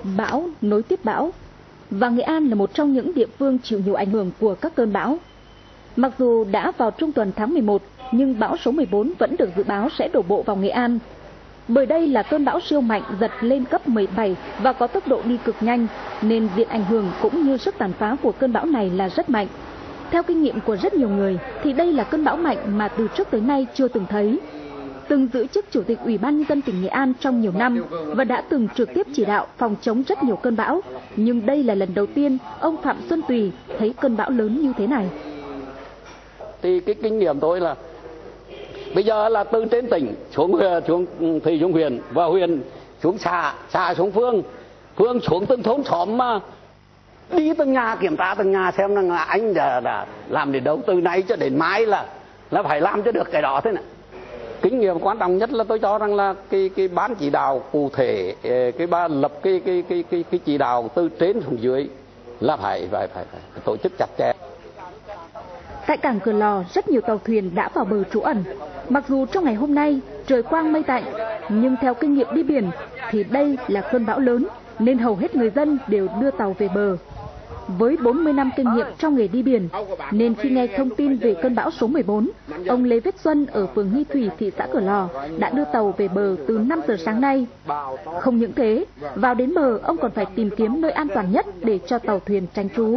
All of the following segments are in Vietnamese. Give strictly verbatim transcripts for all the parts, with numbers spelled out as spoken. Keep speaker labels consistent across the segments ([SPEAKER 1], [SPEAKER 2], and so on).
[SPEAKER 1] Bão nối tiếp bão, và Nghệ An là một trong những địa phương chịu nhiều ảnh hưởng của các cơn bão. Mặc dù đã vào trung tuần tháng mười một, nhưng bão số mười bốn vẫn được dự báo sẽ đổ bộ vào Nghệ An. Bởi đây là cơn bão siêu mạnh giật lên cấp mười bảy và có tốc độ đi cực nhanh, nên diện ảnh hưởng cũng như sức tàn phá của cơn bão này là rất mạnh. Theo kinh nghiệm của rất nhiều người, thì đây là cơn bão mạnh mà từ trước tới nay chưa từng thấy. Từng giữ chức Chủ tịch Ủy ban Nhân dân tỉnh Nghệ An trong nhiều năm và đã từng trực tiếp chỉ đạo phòng chống rất nhiều cơn bão, nhưng đây là lần đầu tiên ông Phạm Xuân Tùy thấy cơn bão lớn như thế này.
[SPEAKER 2] Thì cái kinh nghiệm tôi là bây giờ là từ trên tỉnh xuống xuống thị xuống huyện và huyện xuống xã, xã xuống phường, phường xuống từng thôn xóm mà đi từng nhà kiểm tra từng nhà xem là anh đã, đã làm đến đâu, từ nay cho đến mai là là phải làm cho được cái đó thế này. Kinh nghiệm quan trọng nhất là tôi cho rằng là cái cái ban chỉ đạo cụ thể, cái ban lập cái cái cái cái cái chỉ đạo từ trên xuống dưới là phải phải phải, phải, phải tổ chức chặt chẽ.
[SPEAKER 1] Tại cảng Cửa Lò, rất nhiều tàu thuyền đã vào bờ trú ẩn. Mặc dù trong ngày hôm nay trời quang mây tạnh, nhưng theo kinh nghiệm đi biển thì đây là cơn bão lớn nên hầu hết người dân đều đưa tàu về bờ. Với bốn mươi năm kinh nghiệm trong nghề đi biển, nên khi nghe thông tin về cơn bão số mười bốn, ông Lê Viết Xuân ở phường Nghi Thủy, thị xã Cửa Lò đã đưa tàu về bờ từ năm giờ sáng nay. Không những thế, vào đến bờ ông còn phải tìm kiếm nơi an toàn nhất để cho tàu thuyền tránh trú.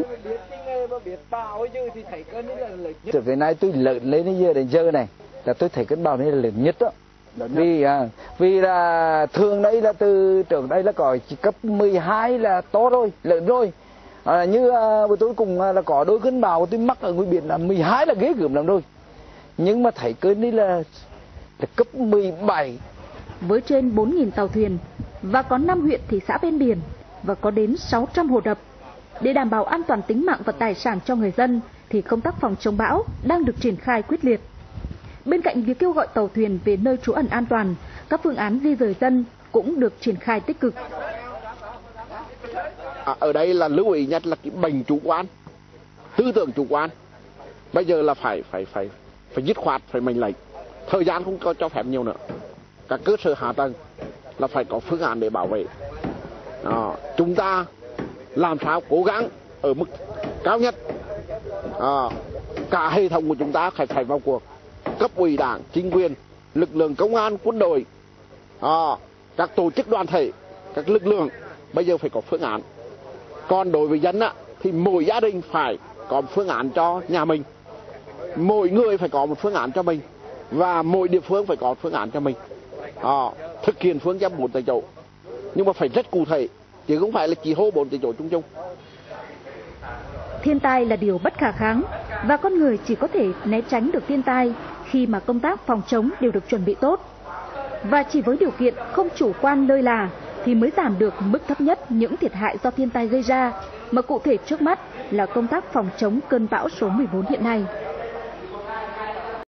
[SPEAKER 3] Từ cái này tôi lớn lên đến giờ đến giờ này là tôi thấy cơn bão này là lớn nhất đó. Vì à, vì là thường đấy là từ trước đây là có chỉ cấp mười hai là to rồi, lớn rồi. À, như à, tôi cùng à, là có đôi cơn bão tôi mắc ở ngoài biển là mười hai là ghê gớm lắm rồi. Nhưng mà thấy cơn này là, là cấp mười bảy.
[SPEAKER 1] Với trên bốn nghìn tàu thuyền và có năm huyện thị xã ven biển và có đến sáu trăm hồ đập, để đảm bảo an toàn tính mạng và tài sản cho người dân thì công tác phòng chống bão đang được triển khai quyết liệt. Bên cạnh việc kêu gọi tàu thuyền về nơi trú ẩn an toàn, các phương án di dời dân cũng được triển khai tích cực.
[SPEAKER 4] À, ở đây là lưu ý nhất là cái bệnh chủ quan, tư tưởng chủ quan. Bây giờ là phải phải phải phải dứt khoát, phải mệnh lệnh. Thời gian không có cho phép nhiều nữa. Các cơ sở hạ tầng là phải có phương án để bảo vệ. À, chúng ta làm sao cố gắng ở mức cao nhất. À, cả hệ thống của chúng ta phải phải vào cuộc. Cấp ủy đảng, chính quyền, lực lượng công an, quân đội, à, các tổ chức đoàn thể, các lực lượng bây giờ phải có phương án. Còn đối với dân á, thì mỗi gia đình phải có một phương án cho nhà mình, mỗi người phải có một phương án cho mình, và mỗi địa phương phải có một phương án cho mình. À, thực hiện phương châm bốn tại chỗ, nhưng mà phải rất cụ thể, chứ không phải là chỉ hô bốn tại chỗ chung chung.
[SPEAKER 1] Thiên tai là điều bất khả kháng và con người chỉ có thể né tránh được thiên tai khi mà công tác phòng chống đều được chuẩn bị tốt. Và chỉ với điều kiện không chủ quan lơi là thì mới giảm được mức thấp nhất những thiệt hại do thiên tai gây ra, mà cụ thể trước mắt là công tác phòng chống cơn bão số mười bốn hiện nay.